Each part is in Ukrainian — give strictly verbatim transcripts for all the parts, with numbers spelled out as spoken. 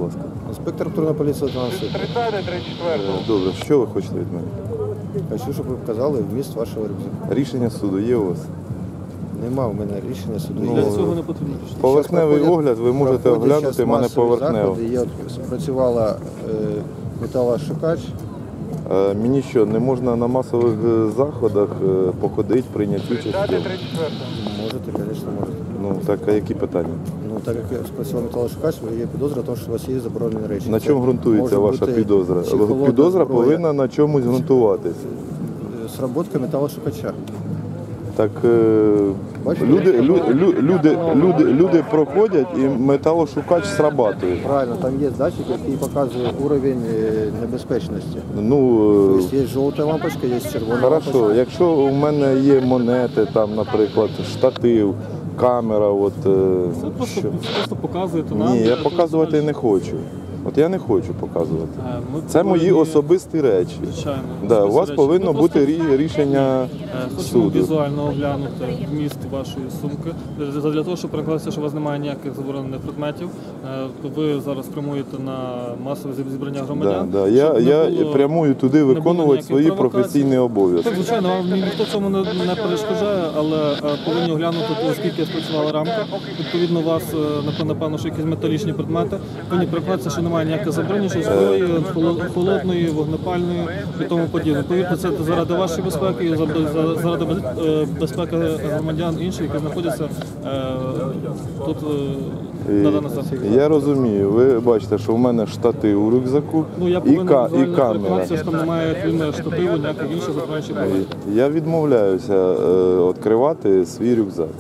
ласка. Інспектор патрульної поліції тридцять четвертий. Добре, що ви хочете від мене? Хочу, щоб ви вказали вміст вашого рюкзака. Рішення суду є у вас? Нема в мене рішення суду. Ну, Є. Для цього не потрібно. Поверхневий Проходять- огляд, ви можете проходять оглянути щас мене масові поверхнево. заходи. Є, от спрацювала е, металошукач. Е, Мені що, не можна на масових е, заходах е, походити, прийняти участь? Можете, звісно, можете. Ну так, а які питання? Ну, так як спрацював металошукач, є підозра, тому що у вас є заборонені речі. На Це чому ґрунтується може ваша бути підозра? чи холодна Підозра зброя. повинна на чомусь ґрунтуватись. Сработка металошукача. Так е, Бачите, люди, як лю, воно- лю, люди, люди, люди проходять і металошукач срабатує. Правильно, там є датчик, який показує уровень е, небезпечності. Ну, е, Тобто є жовта лампочка, є червона хорошо, лампочка. якщо у мене є монети, там, наприклад, штатив, камера, от е, Це просто, що? просто показуєте нам. Ні, я Це показувати далі. не хочу. От я не хочу показувати. Е, ми Це мої повинні- особисті речі. Звичайно. Да, у вас Особисті речі. повинно Ми бути просто, рі- рішення е, Хочемо суду. візуально оглянути вміст вашої сумки. Для для того, щоб переконатися, що у вас немає ніяких заборонених предметів. Е, Ви зараз прямуєте на масове зібрання Да, громадян. да. Я, щоб не я було- прямую туди було виконувати ніяких свої провокацій. професійні обов'язки. Так, звичайно, вам ніхто цьому не, не перешкоджає, але е, повинні оглянути, оскільки спрацювала рамка. Відповідно, у вас, е, напевно, напевно, що якісь металічні предмети. Повинні переконатися, що немає ніяких заборонених зброї, холо- холодної, вогнепальної і тому подібне. Повірте, це заради вашої безпеки і за- за- заради без- е, безпеки громадян інших, які знаходяться е, тут е, на даному заході. Я розумію, ви бачите, що в мене штатив у рюкзаку Ну, я і, повинен ка- і візуально камера. переконатися, що там немає крім штативу, ніяких інших забороняючих предметів. Я відмовляюся е, відкривати свій рюкзак.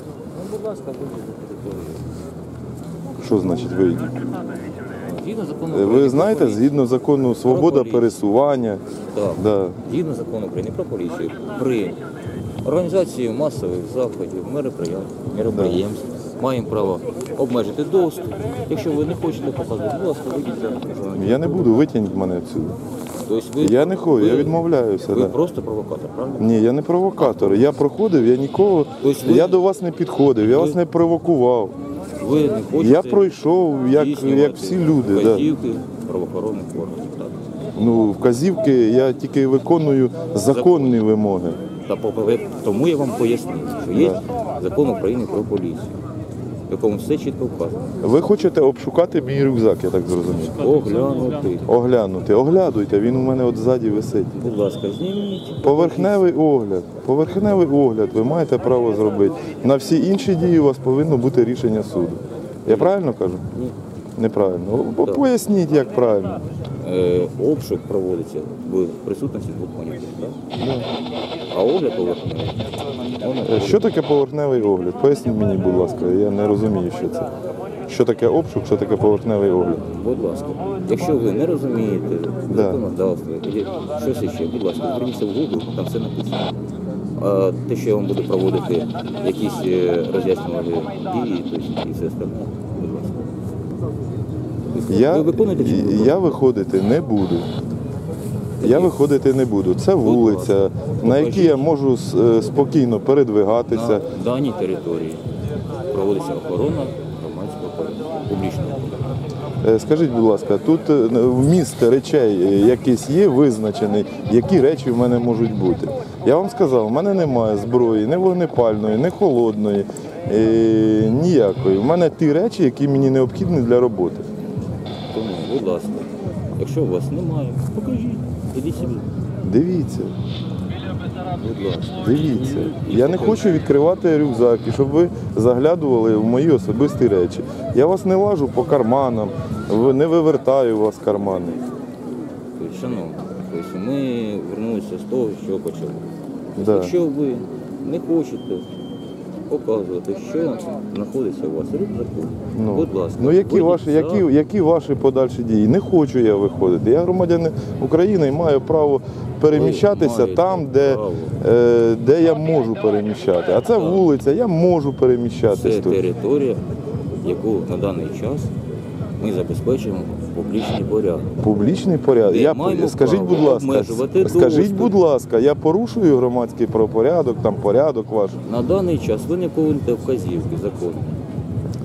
Що значить вийдіть? Згідно закону Ви України знаєте, про поліцію. згідно закону свобода поліцію. пересування. Так. Да. Згідно закону України про поліцію при організації масових заходів, мероприятий, мероприємств маємо право обмежити доступ. Якщо ви не хочете показувати, будь ласка, вийдіть за. Я не буду, витягніть мене відсюди. Тобто ви, Я не хочу, я ви- відмовляюся. Ви Да. просто провокатор, правильно? Ні, я не провокатор. Я проходив, я нікого. Тобто ви- Я до вас не підходив, я ви- вас не провокував. Ви не хочете Я пройшов, як, здійснювати як всі люди. Да. вказівки правоохоронних органів. Так. Ну, вказівки я тільки виконую законні вимоги. Та попри- тому я вам пояснив, що є закон України про поліцію, в якому все чітко вказано. Ви хочете обшукати мій рюкзак, я так зрозумів. Оглянути. Оглянути. Оглядуйте, він у мене от ззаді висить. Будь ласка, зніміть. Поверхневий огляд. Поверхневий огляд ви маєте право зробити. На всі інші дії у вас повинно бути рішення суду. Я правильно кажу? Ні. Неправильно. О, Поясніть, як правильно. Е, обшук проводиться в присутності двох моніторів, так? А огляд поверхневий. Е, Що таке поверхневий огляд? Поясніть мені, будь ласка, я не розумію, що це. Що таке обшук, що таке поверхневий огляд? Будь ласка. Якщо ви не розумієте Да. законодавство, є щось ще, будь ласка, зверніться в Google, там все написано. А те, що я вам буду проводити якісь е, роз'яснювальні дії, тобто і все остальне, будь ласка. Я, Ви виконуєте чи не виконуєте? я виходити не буду. Я виходити не буду. Це вулиця, на якій я можу с- е, спокійно передвигатися. На даній території проводиться охорона громадського порядку, публічного порядку. Е, Скажіть, будь ласка, тут е, вміст речей е, якийсь є визначений, які речі в мене можуть бути. Я вам сказав, у мене немає зброї, ні вогнепальної, ні холодної, е, ніякої. У мене ті речі, які мені необхідні для роботи. Тому, будь ласка, якщо у вас немає, покажіть, ідіть собі. Дивіться, Будь ласка. дивіться. Я не хочу відкривати рюкзак, і щоб ви заглядували в мої особисті речі. Я вас не лажу по карманам, в- не вивертаю у вас кармани. Тобто, шановні, тобто ми вернулися з того, що почали. Да. Якщо ви не хочете показувати, що знаходиться у вас в рюкзаку, Ну, будь ласка. ну які вийдіть ваші, за- які, які ваші подальші дії? Не хочу я виходити. Я громадянин України і маю право переміщатися маєте там, де, право. е, де я можу переміщати. А це вулиця, я можу переміщатись Це тут. територія, яку на даний час ми забезпечуємо публічний порядок. Публічний порядок. Де Я, маємо скажіть, право будь ласка, обмежувати скажіть, доступ. будь ласка, я порушую громадський правопорядок, там порядок ваш. На даний час ви не виконуєте вказівки закону.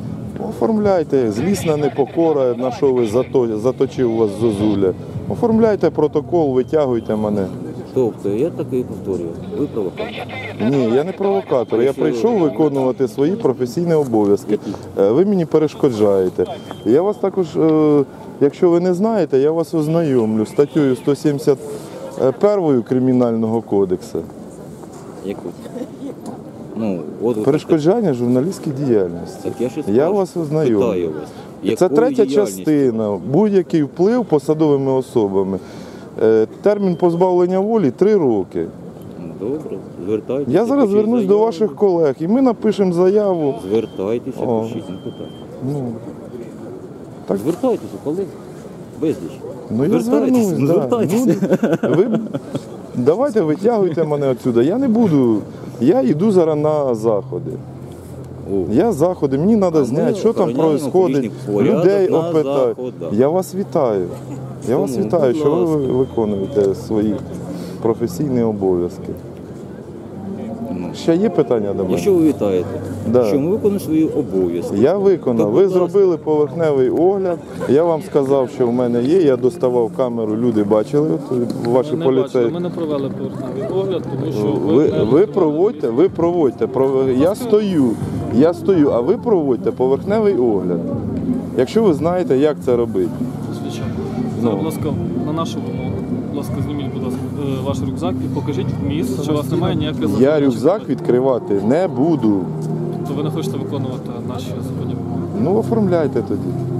Оформляйте, злісна непокора, на що ви зато- заточив вас зозуля. Оформляйте протокол, витягуйте мене. Тобто, я так і повторюю, ви провокатор. Ні, я не провокатор. Я прийшов виконувати свої професійні обов'язки. Е, Ви мені перешкоджаєте. Я вас також, е, якщо ви не знаєте, я вас ознайомлю з статтею сто сімдесят першою Кримінального кодексу. Яку? Ну, от ви Перешкоджання журналістській діяльності. Так я щось Я спрашиваю. вас ознайомлю. Питаю вас. Це Якою третя діяльністю? частина. Будь-який вплив посадовими особами. Е, Термін позбавлення волі три роки. Добре, звертайтеся. Я зараз пишіть звернусь до заяву. ваших колег і ми напишемо заяву. Звертайтеся, О. пишіть, не питайте. Ну, так. Звертайтеся, коли? Безліч. Ну я Звертайтеся, звернусь, ну, да. звертайтеся. Ну, ви давайте витягуйте мене отсюди. Я не буду. Я йду зараз на заходи. О. Я заходи, мені треба ми зняти, що там охороняємо відбувається, публічний порядок людей на опитати. заходах. Я вас вітаю. Я вас Тому, вітаю, будь що ви ласка. виконуєте свої професійні обов'язки. Ну. Ще є питання до мене? Якщо ви вітаєте, Да. що ми виконуємо свої обов'язки. Я виконав. То, Ви будь ласка. зробили поверхневий огляд. Я вам сказав, що в мене є. Я доставав камеру, люди бачили, от, ваші Ми не бачили, поліцейські. ми не провели поверхневий огляд, тому що Ви, не ви проводьте, ви проводьте. Пров- Я стою, я стою, а ви проводьте поверхневий огляд. Якщо ви знаєте, як це робити. Звичайно. Ну. Зараз, будь ласка, на нашу вимогу. Будь ласка, зніміть, будь ласка, е, ваш рюкзак і покажіть вміст, що у вас немає ніяких Я заборонених рюкзак предметів. відкривати не буду. То ви не хочете виконувати наші законні вимоги. Ну, оформляйте тоді.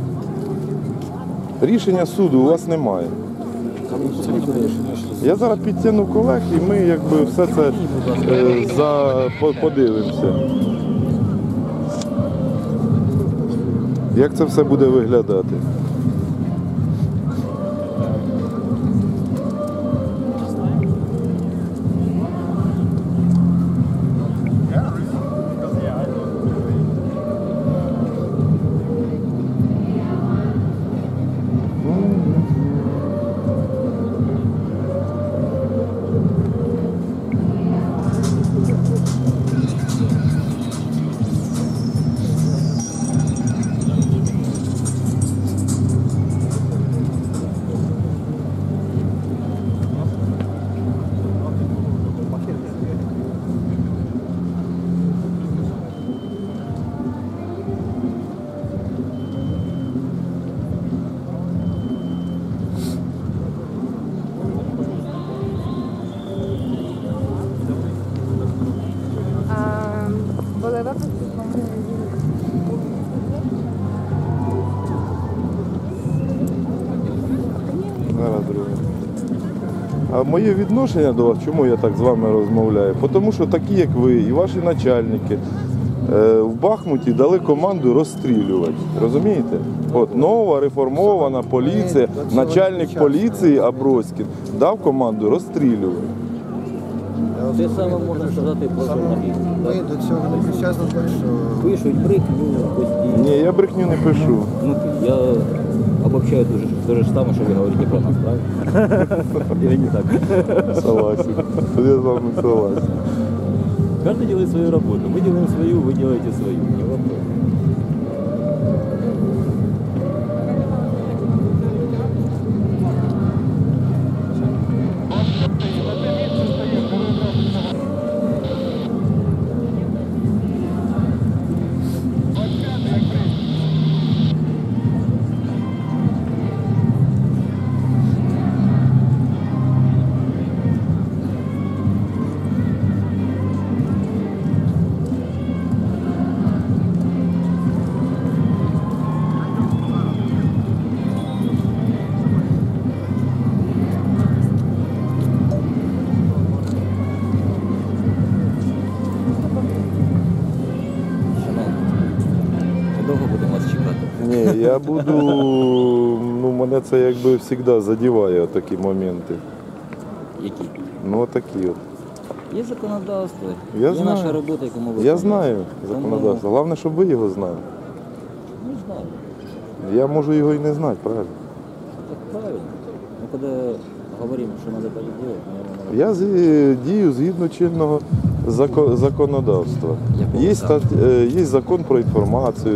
Рішення суду у вас немає. Це не буде рішення. Я зараз підтягну колег і ми якби все це е, за, по- подивимося. Як це все буде виглядати? А, були випадки, коли Зараз, друге. А моє відношення до вас, чому я так з вами розмовляю? Тому що такі, як ви, і ваші начальники е, в Бахмуті дали команду розстрілювати. Розумієте? От нова реформована поліція, начальник поліції Аброськін дав команду розстрілювати. Те саме можна сказати про журналістів. Ми до цього не причасні, так що Пишуть брехню постійно. Ні, я брехню не пишу. Ну, я обобщаю дуже, дуже ж саме, що ви говорите про нас, правильно? Или не так? Согласен. Тут я з вами согласен. Каждый делает свою работу. Мы делаем свою, вы делаете свою. Не вопрос. Шановні, ми довго будемо вас чекати. Ні, я буду, ну мене це якби завжди задіває такі моменти. Які? Ну такі от. Є законодавство, Я є знаю. наша робота, яку ми Я виконуємо. знаю Тому, законодавство. Головне, щоб ви його знали. Ну, знаю. Я можу його і не знати, правильно? Так правильно. Мы когда говорим, что надо так делать, наверное, надо... Я з- дію згідно чинного зако- законодавства. Якого Є, саме? стат- е, є закон про інформацію,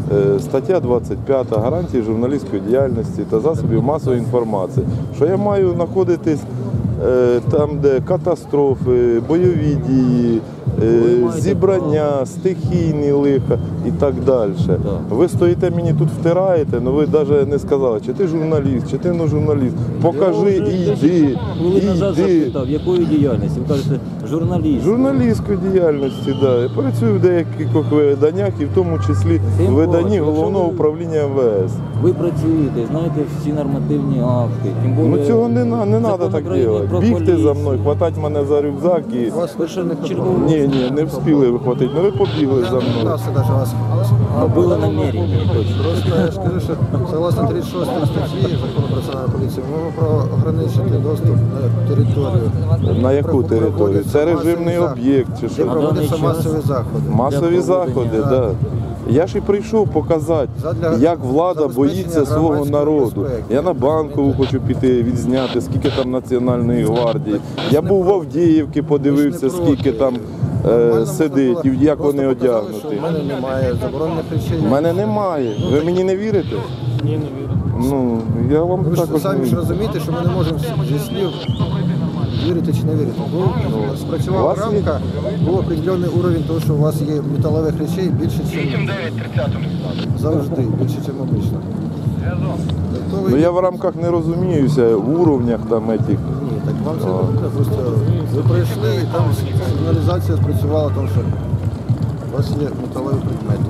е, стаття двадцять п'ята гарантії журналістської діяльності та засобів масової інформації, що я маю знаходитись е, там, де катастрофи, бойові дії, е, зібрання, стихійні лиха і так далі. Ви стоїте мені тут втираєте, але ви навіть не сказали, чи ти журналіст, чи ти не журналіст. Покажи Я і вже йди, хвилин назад йди. запитав, якої діяльності? Ви кажете, журналіст. Журналістської діяльності, да. Я працюю в деяких виданнях і в тому числі в Тим виданні паче, головного якщо ви- управління М В С. Ви працюєте, знаєте всі нормативні акти. Тим Ну більше цього не, на- не Закон треба так України робити. про Бігти за поліцію. мною, хватати мене за рюкзак і. Вас Перше не чергове. Ні, ні, не встигли вихватити. Ну ви побігли за Я не мною. пытался даже вас. Ну, було намірення, точно. Просто я ж кажу, що согласно тридцять шостій статті Закону про національну поліцію, ми можемо ограничити доступ на територію. На яку територію? Це режимний об'єкт чи Де що? проводяться На даний час- масові заходи. Масові Для заходи, проведення, так. Да. Я ж і прийшов показати, Задля як влада забезпечення боїться свого громадської народу. безпеки. Я на Банкову хочу піти відзняти, скільки там Національної гвардії. Я був в Авдіївці, подивився, скільки там е, Нормально сидить, можна і було як вони просто показали, одягнуті. що в мене немає заборонених речей. У мене немає. Ви мені не вірите? Ні, не вірю. Ну, я вам Ви ж також не самі ж вірю. розумієте, що ми не можемо зі слів вірити чи не вірити. Бо у спрацювала вас є- рамка, був определений уровень того, що у вас є металевих речей більше, ніж завжди, більше, ніж обично. То ви- Ну я в рамках не розуміюся, в уровнях там этих. Ні, так вам це не потрібно. Просто ви пройшли і там сигналізація спрацювала, тому що у вас є металеві предмети.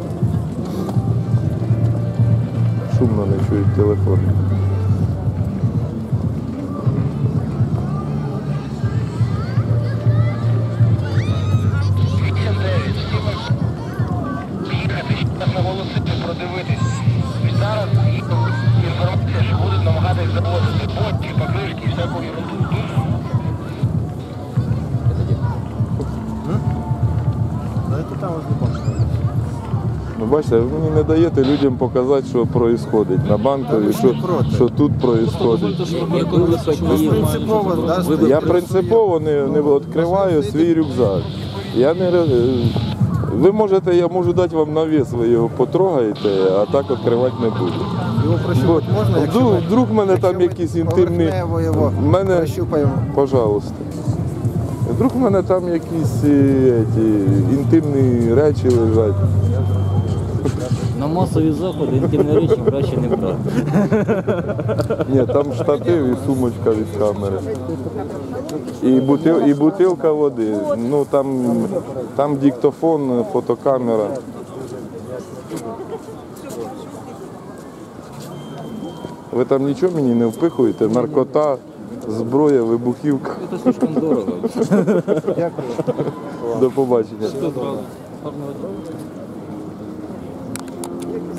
Шумно не чують телефон. Наголосити, продивитись. І зараз інформація, що будуть намагатись завозити бочки, покришки і всяку ерунду. Знаєте, там вас не бачите. Ну бачите, ви мені не даєте людям показати, що відбувається на Банковій, що, що тут відбувається. Дозвольте, що ви Якби ви хоч поїхали, Принципово, да, ви б- Я принципово не, не відкриваю свій рюкзак. Я не, ре- ви можете, я можу дати вам навіс, ви його потрогаєте, а так відкривати не буду. Його прощупати можна, якщо Вдруг, ми- вдруг в мене там якщо ми якісь інтимні. поверхнево його В мене, прощупаємо. пожалуйста. Вдруг в мене там якісь е, ті, інтимні речі лежать. На масові заходи інтимні речі краще не брати. Ні, там штатив і сумочка від камери. І, бутил, і бутилка води. Ну там, там диктофон, фотокамера. Ви там нічого мені не впихуєте? Наркота, зброя, вибухівка. Це слишком дорого. До побачення. одразу. Гарного дня.